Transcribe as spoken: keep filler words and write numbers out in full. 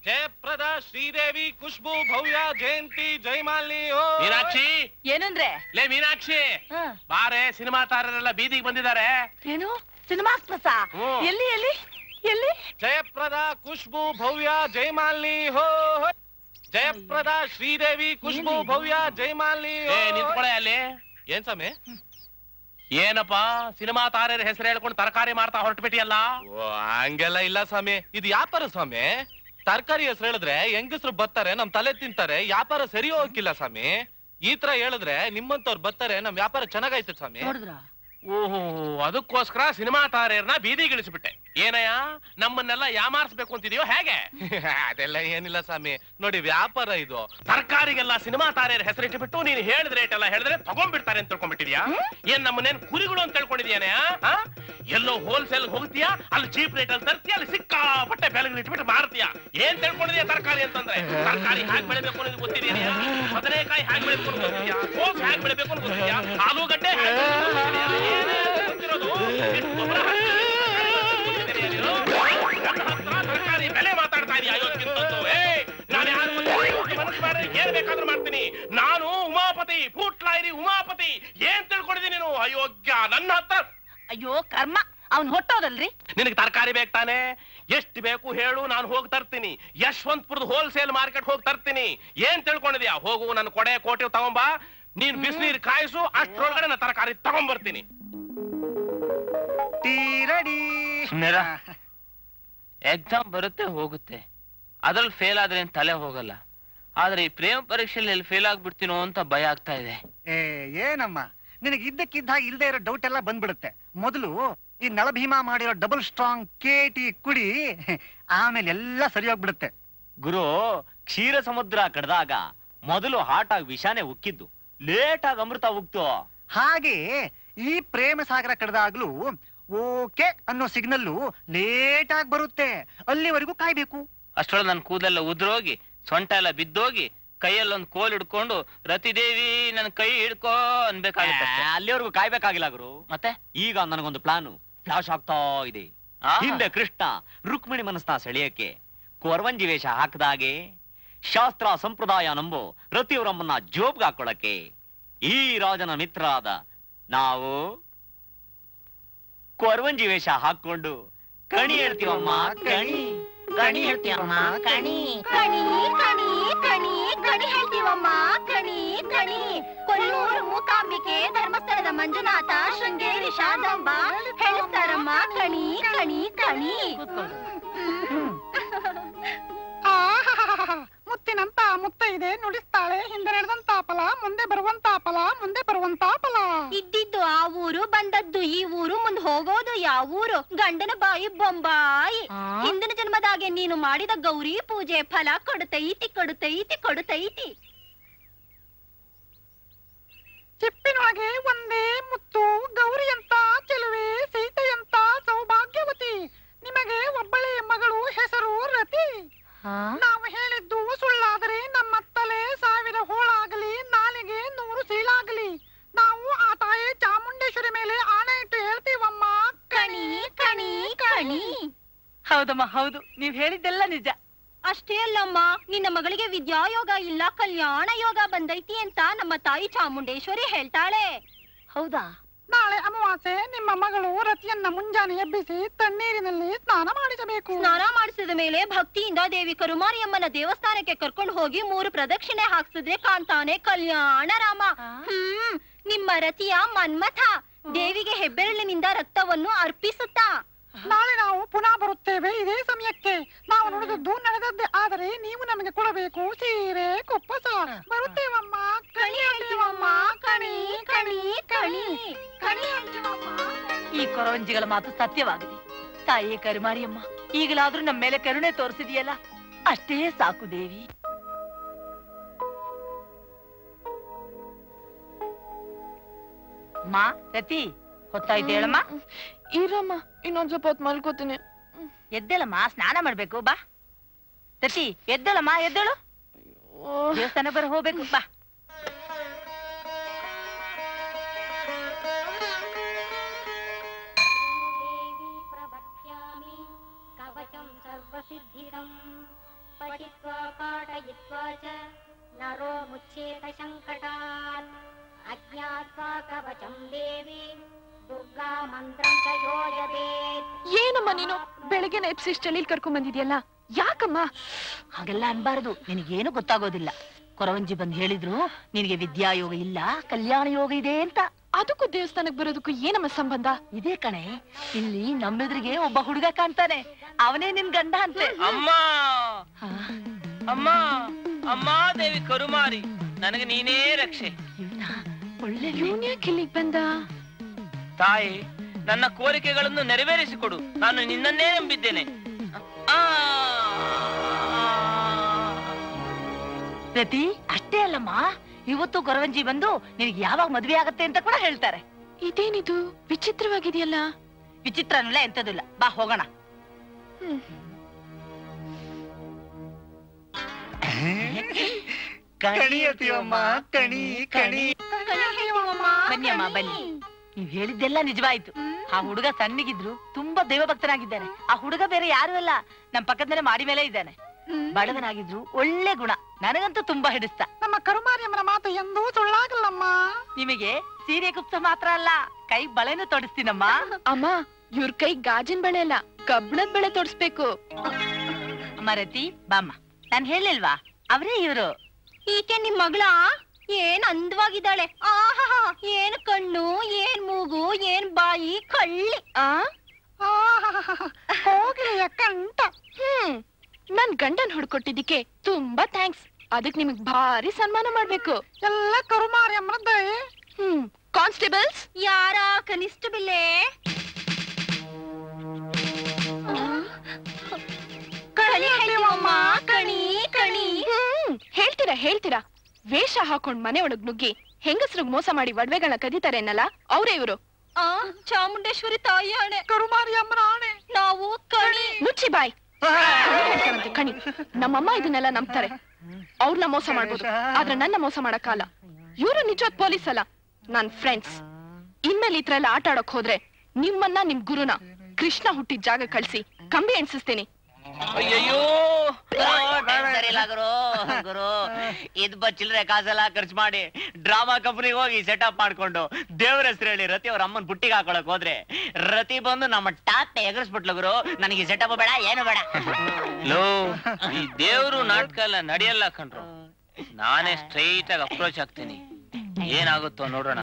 ಜಯಪ್ರದ ಶ್ರೀದೇವಿ ಖುಷ್ಬು ಭವ್ಯ ಜಯಂತಿ ಜಯಮಾಲಿನಿ ಓ ಮೀನಾಕ್ಷಿ ಏನಂದ್ರೆ ಲೇ ಮೀನಾಕ್ಷಿ ಬಾರೆ ಸಿನಿಮಾ ತಾರರೆಲ್ಲ ಬೀದಿಗೆ ಬಂದಿದ್ದಾರೆ. ಏನು ಸಿನಿಮಾ ಸ್ಪಸ ಎಲ್ಲಿ ಎಲ್ಲಿ ಎಲ್ಲಿ ಜಯಪ್ರದ ಖುಷ್ಬು ಭವ್ಯ ಜಯಮಾಲಿನಿ ಹೋ ಜಯಪ್ರದ ಶ್ರೀದೇವಿ ಖುಷ್ಬು ಭವ್ಯ ಜಯಮಾಲಿನಿ ಏ ನಿಂತ್ಕೊಳ್ಳೆ ಅಲ್ಲಿ. ಏನ್ ಸಮಯ ಏನಪ್ಪಾ ಸಿನಿಮಾ ತಾರೆಯರ ಹೆಸರು ಹೇಳ್ಕೊಂಡು ತರಕಾರಿ ಮಾರ್ತಾ ಹೊರಟ್ಬಿಟ್ಟಿಯಲ್ಲ? ಹಂಗೆಲ್ಲ ಇಲ್ಲ ಸ್ವಾಮಿ, ಇದು ವ್ಯಾಪಾರ ಸ್ವಾಮಿ. ತರಕಾರಿ ಹೆಸರು ಹೇಳಿದ್ರೆ ಹೆಂಗಸ್ರು ಬರ್ತಾರೆ, ನಮ್ ತಲೆ ತಿಂತಾರೆ, ವ್ಯಾಪಾರ ಸರಿ ಹೋಗಿಲ್ಲ ಸ್ವಾಮಿ. ಈ ತರ ಹೇಳಿದ್ರೆ ನಿಮ್ಮಂತವ್ರು ಬರ್ತಾರೆ, ನಮ್ ವ್ಯಾಪಾರ ಚೆನ್ನಾಗೈತೆ ಸ್ವಾಮಿ. ಓಹೋ, ಅದಕ್ಕೋಸ್ಕರ ಸಿನಿಮಾ ತಾರೆಯರನ್ನ ಬೀದಿಗಿಳಿಸ್ಬಿಟ್ಟೆ. ಏನಯ್ಯ ನಮ್ಮನ್ನೆಲ್ಲ ಯಾಮಾರಿಸ್ಬೇಕು ಅಂತಿದೀಯೋ ಹೇಗೆ? ಅದೆಲ್ಲ ಏನಿಲ್ಲ ಸ್ವಾಮಿ, ನೋಡಿ ವ್ಯಾಪಾರ ಇದು. ತರಕಾರಿಗೆಲ್ಲ ಸಿನಿಮಾ ತಾರೆಯರ ಹೆಸರಿಟ್ಟುಬಿಟ್ಟು ನೀನು ಹೇಳಿದ ರೇಟ್ ಎಲ್ಲ ಹೇಳಿದ್ರೆ ತಗೊಂಡ್ಬಿಡ್ತಾರೆ ಅಂತ ತಿಳ್ಕೊಂಡ್ಬಿಟ್ಟಿದ್ಯಾ? ಏನ್ ನಮ್ಮನ್ನೇನ್ ಕುರಿಗಳು ಅಂತ ತಿಳ್ಕೊಂಡಿದ್ಯಾನೆ? ಎಲ್ಲೋ ಹೋಲ್ಸೇಲ್ ಹೋಗ್ತೀಯಾ, ಅಲ್ಲಿ ಚೀಪ್ ರೇಟ್ ಅಲ್ಲಿ ತರ್ತೀಯ, ಅಲ್ಲಿ ಸಿಕ್ಕಾಪಟ್ಟೆ ಬೆಲೆಗಳು ಇಟ್ಬಿಟ್ಟು ಮಾರ್ತೀಯಾ? ಏನ್ ತಿಳ್ಕೊಂಡಿದ್ಯಾ ತರಕಾರಿ ಅಂತಂದ್ರೆ? ತರಕಾರಿ ಹ್ಯಾಕ್ ಬೆಳಿಬೇಕು ಅನ್ನೋದು ಗೊತ್ತಿದೆಯಾ? ಬದನೆಕಾಯಿ ಹ್ಯಾಕ್ ಬೆಳಿಬೇಕು ಅನ್ನೋದು ಗೊತ್ತಿದ್ಯಾ? ಕೋಸ್ ಹ್ಯಾಕ್ ಬೆಳಿಬೇಕು ಅನ್ನೋದು ಗೊತ್ತಿದ್ಯಾ? ಆಲೂಗಡ್ಡೆ ತರಕಾರಿ ಬೆಲೆ ಮಾತಾಡ್ತಾ ಇದೀಯ? ಅಯೋಗ್ಯಂತದ್ದು. ನಾನು ಯಾರು ಮನಸ್ಸು ಮಾಡಿದ್ರೆ ಏನ್ ಬೇಕಾದ್ರೂ ಮಾಡ್ತೀನಿ. ನಾನು ಉಮಾಪತಿ, ಫೂಟ್ಲಾಯಿರಿ ಉಮಾಪತಿ. ಏನ್ ತಿಳ್ಕೊಂಡಿದ್ದೀನಿ ನೀನು? ಅಯೋಗ್ಯ ನನ್ನ ಹತ್ರ. ಅಯ್ಯೋ ಕರ್ಮ, ಅವ್ನ್ ಹೊಟ್ಟೋದಲ್ರಿ. ನಿನಗೆ ತರಕಾರಿ ಬೇಕು ತಾನೆ? ಎಷ್ಟು ಬೇಕು ಹೇಳು, ನಾನು ಹೋಗಿ ತರ್ತೀನಿ. ಯಶವಂತಪುರದ ಹೋಲ್ಸೇಲ್ ಮಾರ್ಕೆಟ್ ಹೋಗಿ ತರ್ತೀನಿ. ಏನ್ ತಿಳ್ಕೊಂಡಿದ್ಯಾ? ಹೋಗು, ನನ್ನ ಕೊಡೆ ಕೋಟೆ ತಗೊಂಬಾ. ನೀನ್ ಬಿಸಿನೀರು ಕಾಯಿಸು, ಅಷ್ಟ್ರೊಳಗಡೆ ನಾನು ತರಕಾರಿ ತಗೊಂಡ್ಬರ್ತೀನಿ. ಎಕ್ಸಾಮ್ ಬರುತ್ತೆ ಹೋಗುತ್ತೆ, ಅದ್ರಲ್ಲಿ ಫೇಲ್ ಆದ್ರೆ ತಲೆ ಹೋಗಲ್ಲ. ಆದ್ರೆ ಈ ಪ್ರೇಮ ಪರೀಕ್ಷೆಯಲ್ಲಿ ಫೇಲ್ ಆಗ್ಬಿಡ್ತೀನೋ ಅಂತ ಭಯ ಆಗ್ತಾ ಇದೆ. ಏ ಏನಮ್ಮ, ನಿನಗೆ ಇದ್ದಕ್ಕಿದ್ದಾಗ ಇಲ್ದೇ ಇರೋ ಡೌಟ್ ಎಲ್ಲ ಬಂದ್ಬಿಡುತ್ತೆ. ಮೊದಲು ಈ ನಳಭೀಮಾ ಮಾಡಿರೋ ಡಬಲ್ ಸ್ಟ್ರಾಂಗ್ ಕೇಟಿ ಕುಡಿ, ಆಮೇಲೆ ಎಲ್ಲ ಸರಿ ಹೋಗ್ಬಿಡುತ್ತೆ. ಗುರು, ಕ್ಷೀರ ಸಮುದ್ರ ಕಡ್ದಾಗ ಮೊದಲು ಹಾಟ್ ಆಗಿ ವಿಷಾನೆ ಉಕ್ಕಿದ್ದು, ಲೇಟ್ ಆಗಿ ಅಮೃತ ಉಕ್ತು. ಹಾಗೆ ಈ ಪ್ರೇಮ ಸಾಗರ ಕಡ್ದಾಗ್ಲೂ ಓಕೆ ಅನ್ನೋ ಸಿಗ್ನಲ್ಲು ಲೇಟ್ ಆಗಿ ಬರುತ್ತೆ. ಅಲ್ಲಿವರೆಗೂ ಕಾಯ್ಬೇಕು. ಅಷ್ಟೊಳಗೆ ನನ್ನ ಕೂದಲೆಲ್ಲ ಉದ್ರೋಗಿ ಸೊಂಟ ಎಲ್ಲ ಬಿದ್ದೋಗಿ ಕೈಯಲ್ಲೊಂದು ಕೋಲ್ ಹಿಡ್ಕೊಂಡು ರತಿದೇವಿ ನನ್ನ ಕೈ ಹಿಡ್ಕೋ ಅನ್ಬೇಕಾಗುತ್ತೆ. ಅಲ್ಲಿವರೆಗೂ ಕಾಯ್ಬೇಕಾಗಿಲ್ಲ ಗುರು. ಮತ್ತೆ ಈಗ ನನಗೊಂದು ಪ್ಲಾನು ಫ್ಲಾಶ್ ಆಗ್ತಾ ಇದೆ. ಹಿಂದೆ ಕೃಷ್ಣ ರುಕ್ಮಿಣಿ ಮನಸ್ನ ಸೆಳೆಯಕ್ಕೆ ಕೊರವಂಜಿ ವೇಷ ಹಾಕದಾಗೆ ಶಾಸ್ತ್ರ ಸಂಪ್ರದಾಯ ನಂಬೋ ರತಿಯವರಮ್ಮನ್ನ ಜೋಬ್ಗೆ ಹಾಕೊಳಕ್ಕೆ ಈ ರಾಜನ ಮಿತ್ರರಾದ ನಾವು ಕೊರವಂಜಿ ವೇಷ ಹಾಕೊಂಡು ಕಣಿ ಹೇಳ್ತೀವಮ್ಮ. ಕಣಿ ಕಣಿ ಹೇಳ್ತೀವಮ್ಮ. ಕಣಿ ಕಣಿ ಕಣಿ ಕಣಿ ಕಣಿ ಹೇಳ್ತೀವಮ್ಮ. ಕಣಿ ಕಣಿ ಕೊಲ್ಲೂರು ಮೂಕಾಂಬಿಕೆ, ಧರ್ಮಸ್ಥಳದ ಮಂಜುನಾಥ, ಶೃಂಗೇರಿ ಶಾರದಾಂಬ ಹೇಳ್ತಾರಮ್ಮ. ಕಣಿ ಕಣಿ ಕಣಿ. ಮುತ್ತಿನಂತ ಮುತ್ತ ಇದೆ ನುಡಿಸ್ತಾಳೆ, ಹಿಂದೆ ನಡೆದಂತ ಫಲ, ಮುಂದೆ ಬರುವಂತ ಫಲ, ಮುಂದೆ ಬರುವಂತ ಫಲ. ಇದ್ದಿದ್ದು ಆ ಊರು, ಬಂದದ್ದು ಈ ಊರು, ಮುಂದೆ ಹೋಗೋದು ಯಾವ ಊರು? ಗಂಡನ ಬಾಯಿ ಬೊಂಬಾಯಿ. ಹಿಂದಿನ ಜನ್ಮದಾಗೆ ನೀನು ಮಾಡಿದ ಗೌರಿ ಪೂಜೆ ಫಲ ಕೊಡುತ್ತೈತಿ ಕೊಡುತ್ತೈತಿ ಕೊಡುತ್ತೈತಿ. ಚಿಪ್ಪಿನೊಳಗೆ ಒಂದೇ ಮುತ್ತು, ಗೌರಿಯಂತ ಚೆಲುವೆ, ಸೀತೆಯಂತ ಸೌಭಾಗ್ಯವತಿ, ನಿಮಗೆ ಒಬ್ಬಳೆಯ ಮಗಳು, ಹೆಸರು ರತಿ. ನಾವು ಹೇಳಿದ್ದು ಸುಳ್ಳಾದರೆ ನಮ್ಮ ತಲೆ ಸಾವಿರ ಹೋಳಾಗಲಿ, ನಾಲಿಗೆ ನೂರು ಸೀಳಾಗಲಿ, ನಾವು ಆ ತಾಯಿ ಚಾಮುಂಡೇಶ್ವರಿ ಮೇಲೆ ಆಣೆ ಇಟ್ಟು ಹೇಳ್ತೀವಮ್ಮ. ಕಣಿ ಕಣಿ ಕಣಿ. ಹೌದಮ್ಮ ಹೌದು, ನೀವ್ ಹೇಳಿದ್ದೆಲ್ಲ ನಿಜ. ಅಷ್ಟೇ ಅಲ್ಲಮ್ಮ, ನಿನ್ನ ಮಗಳಿಗೆ ವಿದ್ಯಾಯೋಗ ಇಲ್ಲ ಕಲ್ಯಾಣ ಯೋಗ ಬಂದೈತಿ ಅಂತ ನಮ್ಮ ತಾಯಿ ಚಾಮುಂಡೇಶ್ವರಿ ಹೇಳ್ತಾಳೆ. ಹೌದಾ? ನಾಳೆ ಅಮಾವಾಸ್ಯೆ ನಿಮ್ಮ ಮಗಳು ರತಿಯನ್ನ ಮುಂಜಾನೆ ಎಬ್ಬಿಸಿ ತಣ್ಣೀರಿನಲ್ಲಿ ಸ್ನಾನ ಮಾಡಿಸಬೇಕು. ಸ್ನಾನ ಮಾಡಿಸಿದ ಮೇಲೆ ಭಕ್ತಿಯಿಂದ ದೇವಿ ಕರುಮಾರಿಯಮ್ಮನ ದೇವಸ್ಥಾನಕ್ಕೆ ಕರ್ಕೊಂಡು ಹೋಗಿ ಮೂರು ಪ್ರದಕ್ಷಿಣೆ ಹಾಕ್ಸಿದ್ರೆ ಕಾಣ್ತಾನೆ ಕಲ್ಯಾಣ ರಾಮ. ಹ್ಮ್, ನಿಮ್ಮ ರತಿಯ ಮನ್ಮಥ ದೇವಿಗೆ ಹೆಬ್ಬೆರಳಿನಿಂದ ರಕ್ತವನ್ನು ಅರ್ಪಿಸುತ್ತಾ. ನಾಳೆ ನಾವು ಪುನಃ ಬರುತ್ತೇವೆ ಇದೇ ಸಮಯಕ್ಕೆ. ನಾವು ನುಡಿದದ್ದು ನಡೆದದ್ದೇ, ಆದರೆ ನೀವು ನಮಗೆ ಕೊಡಬೇಕು ಸೀರೆ ಕುಪ್ಪಸ. ಬರುತ್ತೇವಮ್ಮ. ಕಣಿ ಹೇಳ್ತೀವಮ್ಮ. ಕಣಿ ಕಣಿ ಕಣಿ ಕಣಿ ಹೇಳ್ತೀವಮ್ಮ. ಈ ಕೊರವಂಜಿಗಳ ಮಾತು ಸತ್ಯವಾಗಿದೆ. ತಾಯಿ ಕರುಮಾರಿಯಮ್ಮ, ಈಗಲಾದ್ರೂ ನಮ್ಮ ಮೇಲೆ ಕರುಣೆ ತೋರಿಸಿದೆಯಲ್ಲ, ಅಷ್ಟೇ ಸಾಕು ದೇವಿ. ಮಾ ರತಿ, ಹೊತ್ತಾಯ್ತು ಹೇಳಮ್ಮ. ಇರಮ್ಮ, ಇನ್ನೊಂದ್ ಸ್ವಲ್ಪ ಹೊತ್ತು ಮಲ್ಕೋತೀನಿ. ಎದ್ದೇಳಮ್ಮ, ಸ್ನಾನ ಮಾಡ್ಬೇಕು ಬಾ. ರತಿ ಎದ್ದೇಳಮ್ಮ, ಎದ್ದೇಳು. ದೇವಸ್ಥಾನ ಬರ ಹೋಗ್ಬೇಕು ಬಾ. पठित्वा पाठयित्वा च नरो मुच्येत संकटात् अज्ञात्वा कवचं देवी ದುರ್ಗಾ ಮಂತ್ರಂ ಚ ಯೋಜದೇತ್. ಏನಮ್ಮ ನೀನು ಬೆಳಗ್ಗೆ ಎಪ್ಸಿಸ್ಟಲ್ಲಿ ಕರ್ಕೊಂಡ್ ಬಂದಿದ್ಯಲ್ಲ, ಯಾಕಮ್ಮ ಹಾಗೆಲ್ಲ ಅನ್ಬಾರದು. ನಿನಗೇನು ಗೊತ್ತಾಗೋದಿಲ್ಲ. ಕೊರವಂಜಿ ಬಂದು ಹೇಳಿದ್ರು ನಿನಗೆ ವಿದ್ಯಾಯೋಗ ಇಲ್ಲ, ಕಲ್ಯಾಣ ಯೋಗ ಇದೆ ಅಂತ. ಅದಕ್ಕೂ ದೇವಸ್ಥಾನಕ್ಕೆ ಬರೋದಕ್ಕೂ ಏನಮ್ಮ ಸಂಬಂಧ? ಇದೇ ಕಣೆ, ಇಲ್ಲಿ ನಮ್ಮೆದುರಿಗೆ ಒಬ್ಬ ಹುಡುಗ ಕಾಣ್ತಾನೆ, ಅವನೇ ನಿನ್ ಗಂಡ ಅಂತೆ. ಅಮ್ಮ ಅಮ್ಮ ಅಮ್ಮ ದೇವಿ ಕರುಮಾರಿ, ನನಗೆ ನೀನೇ ರಕ್ಷೆ. ಒಳ್ಳೆ ಯಾಕೆ ಇಲ್ಲಿಗೆ ಬಂದ? ತಾಯಿ, ನನ್ನ ಕೋರಿಕೆಗಳನ್ನು ನೆರವೇರಿಸಿಕೊಡು. ನಾನು ನಿನ್ನನ್ನೇ ನಂಬಿದ್ದೇನೆ. ಪ್ರತಿ ಅಷ್ಟೇ ಅಲ್ಲಮ್ಮ, ಇವತ್ತು ಕೊರವಂಜಿ ಬಂದು ನಿನಗೆ ಯಾವಾಗ ಮದ್ವೆ ಆಗತ್ತೆ ಅಂತ ಕೂಡ ಹೇಳ್ತಾರೆ. ಇದೇನಿದು ವಿಚಿತ್ರವಾಗಿದೆಯಲ್ಲ? ವಿಚಿತ್ರ ಅನ್ನಲ್ಲ, ಎಂತದಿಲ್ಲ. ಬಾ ಹೋಗೋಣ. ಕಣಿ ಅತಿಯಮ್ಮ, ಕಣಿ ಕಣಿ. ಬನ್ನಿ ಅಮ್ಮ ಬನ್ನಿ. ನೀವ್ ಹೇಳಿದ್ದೆಲ್ಲ ನಿಜವಾಯ್ತು. ಆ ಹುಡುಗ ಸಣ್ಣಗಿದ್ರು ತುಂಬಾ ದೈವ ಭಕ್ತನಾಗಿದ್ದಾನೆ. ಆ ಹುಡುಗ ಬೇರೆ ಯಾರು ಅಲ್ಲ, ನಮ್ ಪಕ್ಕದಲ್ಲೇ ಮಾಡಿ ಮೇಲೆ ಇದ್ದಾನೆ. ಬಡವನಾಗಿದ್ರು ಒಳ್ಳೆ ಗುಣ, ನನಗಂತೂ ತುಂಬಾ ಹಿಡಿಸ್ತ. ನಮ್ಮ ಕರುಮಾರಿಯಮ್ಮನ ಮಾತು ಎಂದೂ ಸುಳ್ಳಾಗಲ್ಲಮ್ಮ. ನಿಮಗೆ ಸೀರೆ ಕುಪ್ಸ ಮಾತ್ರ ಅಲ್ಲ, ಕೈ ಬಳೆನೂ ತೊಡಿಸ್ತೀನಮ್ಮ. ಅಮ್ಮ, ಇವ್ರ ಕೈ ಗಾಜಿನ ಬಳೆ ಅಲ್ಲ, ಕಬ್ಬಣದ ಬಳೆ ತೊಡಿಸ್ಬೇಕು. ಅಮ್ಮ ರತಿ ಬಾಮ್ಮ, ನಾನ್ ಹೇಳಿಲ್ವಾ ಅವ್ರೇ ಇವ್ರು. ಈಕೆ ನಿಮ್ ಮಗಳ ಏನ್ ಅಂದವಾಗಿದ್ದಾಳೆ. ಆಹಾ, ಏನ್ ಕಣ್ಣು, ಏನ್ ಮೂಗು, ಏನ್ ಬಾಯಿ, ಕಳ್ಳಿ. ಆ ಹೋಗ್ಲಿಯ ಕಂಠ. ಹ್ಮ್ ನನ್ ಗಂಡನ್ ಹುಡ್ಕೊಟ್ಟಿದ್ದಕ್ಕೆ ತುಂಬಾ ಥ್ಯಾಂಕ್ಸ್. ಅದಕ್ ನಿಮಗ್ ಭಾರಿ ಸನ್ಮಾನ ಮಾಡ್ಬೇಕು. ಎಲ್ಲ ಕರುಮಾರಿಯಮ್ಮನ ದಯೆ. ಹ್ಮ್ ಕಾನ್ಸ್ಟೇಬಲ್ಸ್, ಯಾರ ಕನಿಷ್ಠ ಬಿಲ್ಲೆ? ಕಣಿ ಹೇಳ್ತೀವಮ್ಮ, ಕಣಿ ಕಣಿ. ಹ್ಮ್ ಹೇಳ್ತೀರಾ ಹೇಳ್ತೀರಾ. ವೇಷ ಹಾಕೊಂಡ್ ಮನೆ ಒಳಗ್ ನುಗ್ಗಿ ಹೆಂಗಸ್ರಿಗೆ ಮೋಸ ಮಾಡಿ ಒಡವೆಗಳನ್ನ ಕದೀತಾರೆ ಅನ್ನಲ್ಲ, ಅವ್ರೇ ಇವ್ರು. ಆ ಚಾಮುಂಡೇಶ್ವರಿ ತಾಯಿ ಆಣೆ, ಕರುಮಾರಿಯಮ್ಮನ ಆಣೆ, ನಾವು ಕಣಿ. ಮುಚ್ಚಿ ಬಾಯ್. ಹೇಳ್ತಾರಂತೆ ಕಣಿ. ನಮ್ಮಮ್ಮ ಇದನ್ನೆಲ್ಲ ನಂಬ್ತಾರೆ. ಅವ್ರನ್ನ ಮೋಸ ಮಾಡ್ಬೋದು, ಆದ್ರೆ ನನ್ನ ಮೋಸ ಮಾಡಕ್ಕಾಗಲ್ಲ. ಇವ್ರು ನಿಜವಾದ ಪೊಲೀಸ್ ಅಲ್ಲ, ನನ್ ಫ್ರೆಂಡ್ಸ್. ಇನ್ಮೇಲೆ ಈ ತರ ಎಲ್ಲ ಆಟ ಆಡಕ್ ಹೋದ್ರೆ ನಿಮ್ಮನ್ನ ನಿಮ್ ಗುರುನ ಕೃಷ್ಣ ಹುಟ್ಟಿದ ಜಾಗ ಕಳ್ಸಿ ಕಂಬಿ ಎಣ್ಸಿಸ್ತೀನಿ. ಅಯ್ಯಯ್ಯೋ, ಗುರು ಗುರು ಇದ್ ಬ ಚಿಲ್ಲರೆ ಕಾಸೆಲ್ಲ ಖರ್ಚು ಮಾಡಿ ಡ್ರಾಮಾ ಕಂಪನಿಗೆ ಹೋಗಿ ಸೆಟಪ್ ಮಾಡ್ಕೊಂಡು ದೇವ್ರ ಹೆಸರು ಹೇಳಿ ರತಿ ಅವ್ರ ಅಮ್ಮನ್ ಬುಟ್ಟಿಗೆ ಹಾಕೊಳಕ್ ಹೋದ್ರೆ ರತಿ ಬಂದು ನಮ್ಮ ಟಾಪ್ ಎಗರಿಸ್ಬಿಟ್ಲು ಗುರು. ನನಗೆ ಸೆಟಪ್ ಬೇಡ, ಏನು ಬೇಡ. ಲೋ, ಈ ದೇವ್ರು ನಾಟಕ ಎಲ್ಲ ನಡೆಯಲ್ಲ ಕಣ್ರು. ನಾನೇ ಸ್ಟ್ರೈಟ್ ಆಗಿ ಅಪ್ರೋಚ್ ಆಗ್ತೀನಿ. ಏನಾಗುತ್ತೋ ನೋಡೋಣ.